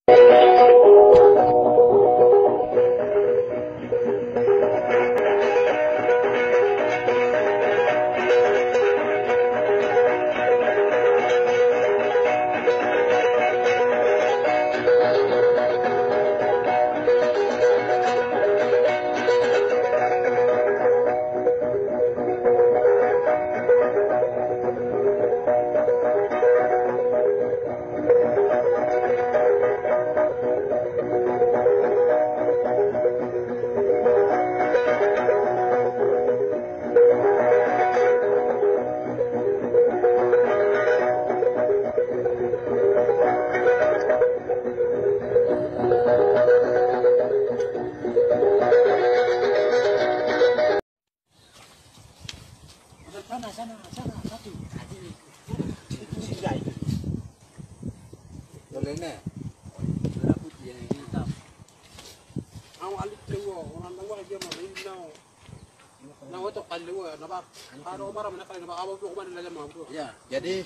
Sana satu. Itu sila itu. Tolene. Merah putih yang hitam. Awal itu orang tua dia mau ini nah waktu kali nabak kalau marah mana kali nabak awal tuh kemana lagi mau tuh. Ya, jadi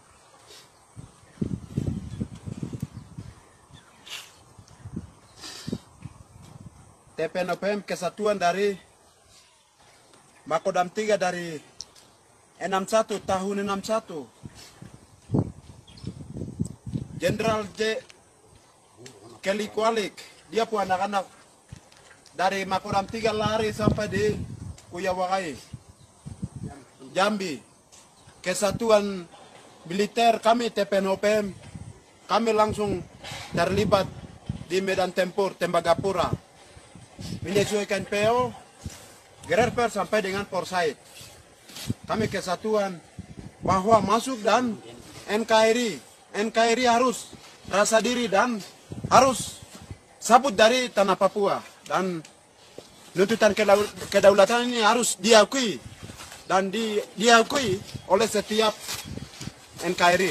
TPNOPM Kesatuan dari Makodam 3 dari 61 tahun 61. Jenderal J. Kelly Kualik, dia pun anak-anak dari Makodam 3 lari sampai di Kuyawakai, Jambi. Kesatuan militer kami TPNOPM, kami langsung terlibat di medan tempur Tembagapura, menyesuaikan PO, Gererper sampai dengan Porsaid. Kami kesatuan bahwa masuk dan NKRI harus rasa diri dan harus sabut dari tanah Papua, dan tuntutan kedaulatan ini harus diakui dan diakui oleh setiap NKRI.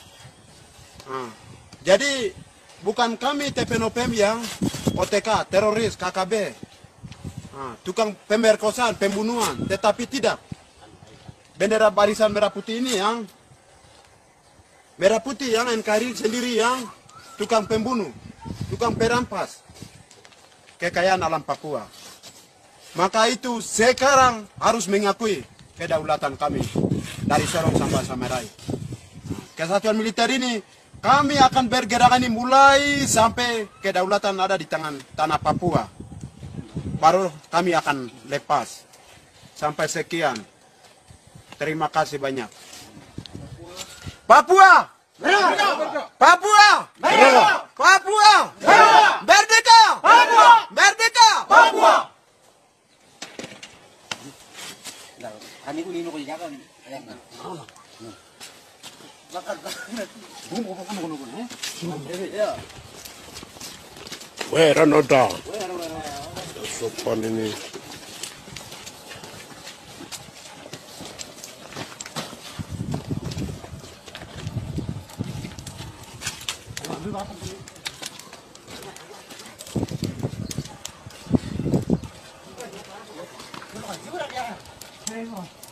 Jadi bukan kami TPNOPM yang OTK, teroris, KKB, tukang pemerkosaan, pembunuhan, tetapi tidak. Bendera barisan merah putih ini yang merah putih yang NKRI sendiri yang tukang pembunuh, tukang perampas kekayaan alam Papua. Maka itu sekarang harus mengakui kedaulatan kami dari Sorong sampai Samerai. Kesatuan militer ini kami akan bergerak ini mulai sampai kedaulatan ada di tanah Papua. Baru kami akan lepas. Sampai sekian. Terima kasih banyak. Papua! Merdeka! Papua! Merdeka! Papua! Merdeka! Papua! Merdeka! Papua! Kami kulino ko jaga. Wera noda. Sopan ini. Ayo.